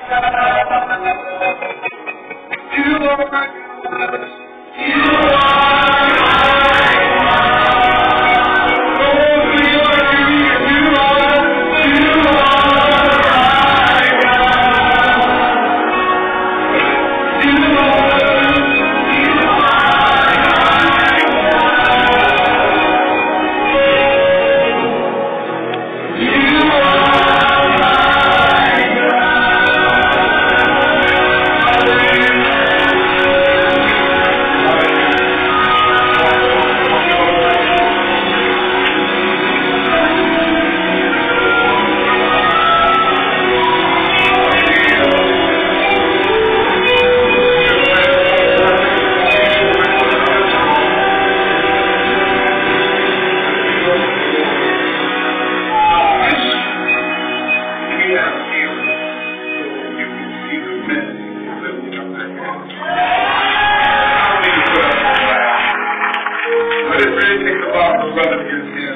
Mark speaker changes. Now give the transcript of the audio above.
Speaker 1: But it really takes a lot for brother to get his hands